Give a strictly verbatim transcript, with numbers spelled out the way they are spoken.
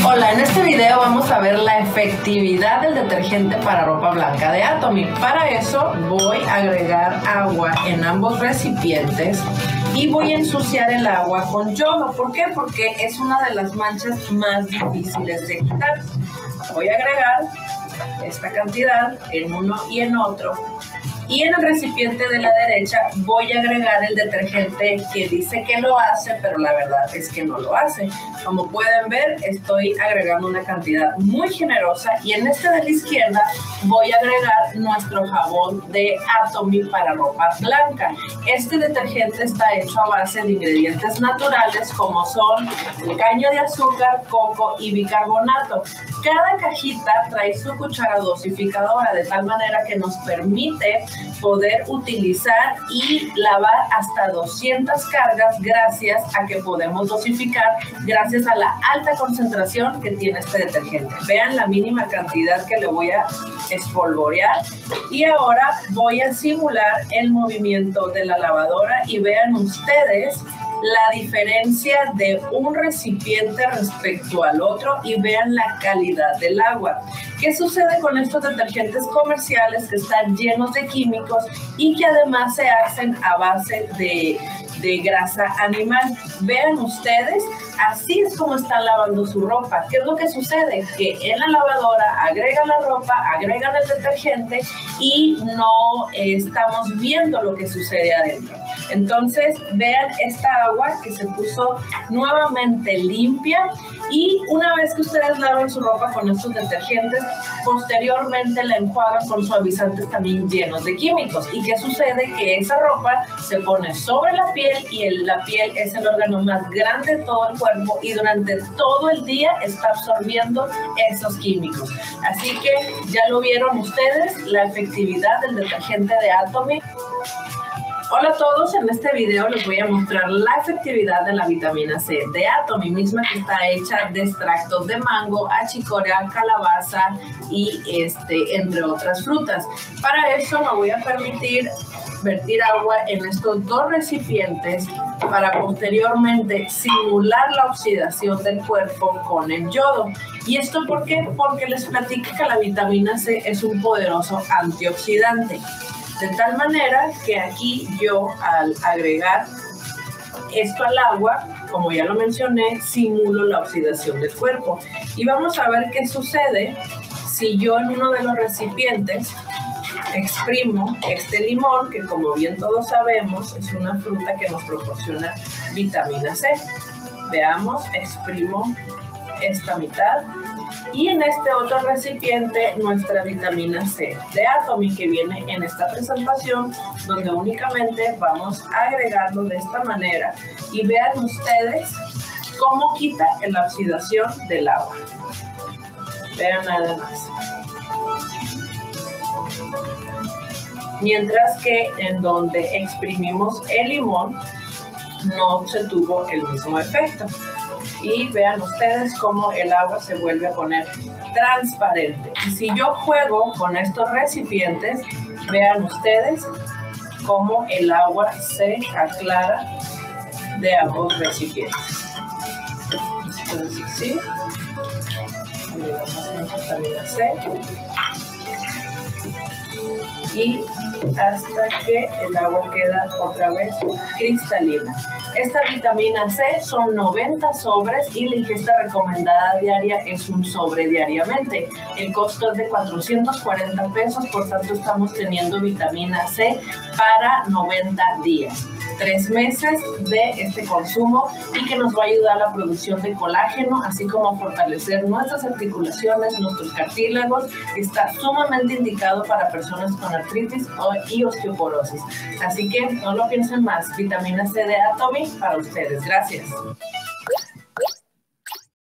Hola, en este video vamos a ver la efectividad del detergente para ropa blanca de Atomy. Para eso voy a agregar agua en ambos recipientes y voy a ensuciar el agua con yodo. ¿Por qué? Porque es una de las manchas más difíciles de quitar. Voy a agregar esta cantidad en uno y en otro. Y en el recipiente de la derecha voy a agregar el detergente que dice que lo hace, pero la verdad es que no lo hace. Como pueden ver, estoy agregando una cantidad muy generosa y en este de la izquierda voy a agregar nuestro jabón de Atomy para ropa blanca. Este detergente está hecho a base de ingredientes naturales como son caña de azúcar, coco y bicarbonato. Cada cajita trae su cuchara dosificadora de tal manera que nos permite poder utilizar y lavar hasta doscientas cargas gracias a que podemos dosificar gracias a la alta concentración que tiene este detergente. Vean la mínima cantidad que le voy a espolvorear y ahora voy a simular el movimiento de la lavadora y vean ustedes la diferencia de un recipiente respecto al otro y vean la calidad del agua. ¿Qué sucede con estos detergentes comerciales que están llenos de químicos y que además se hacen a base de, de grasa animal? Vean ustedes, así es como están lavando su ropa. ¿Qué es lo que sucede? Que en la lavadora agregan la ropa, agregan el detergente y no eh, estamos viendo lo que sucede adentro. Entonces, vean esta agua que se puso nuevamente limpia y una vez que ustedes lavan su ropa con estos detergentes, posteriormente la enjuagan con suavizantes también llenos de químicos. ¿Y qué sucede? Que esa ropa se pone sobre la piel y el, la piel es el órgano más grande de todo el cuerpo y durante todo el día está absorbiendo esos químicos. Así que ya lo vieron ustedes, la efectividad del detergente de Atomy. Hola a todos, en este video les voy a mostrar la efectividad de la vitamina C de Atomy, misma que está hecha de extractos de mango, achicoria, calabaza y este, entre otras frutas. Para eso me voy a permitir vertir agua en estos dos recipientes para posteriormente simular la oxidación del cuerpo con el yodo. ¿Y esto por qué? Porque les platico que la vitamina C es un poderoso antioxidante. De tal manera que aquí yo al agregar esto al agua, como ya lo mencioné, simulo la oxidación del cuerpo. Y vamos a ver qué sucede si yo en uno de los recipientes exprimo este limón, que como bien todos sabemos es una fruta que nos proporciona vitamina C. Veamos, exprimo esta mitad. Y en este otro recipiente nuestra vitamina C de Atomy que viene en esta presentación donde únicamente vamos a agregarlo de esta manera y vean ustedes cómo quita la oxidación del agua. Vean nada más. Mientras que en donde exprimimos el limón no se tuvo el mismo efecto. Y vean ustedes cómo el agua se vuelve a poner transparente. Y si yo juego con estos recipientes, vean ustedes cómo el agua se aclara de ambos recipientes. Entonces, sí, agregamos la vitamina C y hasta que el agua queda otra vez cristalina. Esta vitamina C son noventa sobres y la ingesta recomendada diaria es un sobre diariamente. El costo es de cuatrocientos cuarenta pesos, por tanto estamos teniendo vitamina C para noventa días. Tres meses de este consumo y que nos va a ayudar a la producción de colágeno, así como a fortalecer nuestras articulaciones, nuestros cartílagos. Está sumamente indicado para personas con artritis y osteoporosis. Así que no lo piensen más, vitamina C de Atomy para ustedes. Gracias.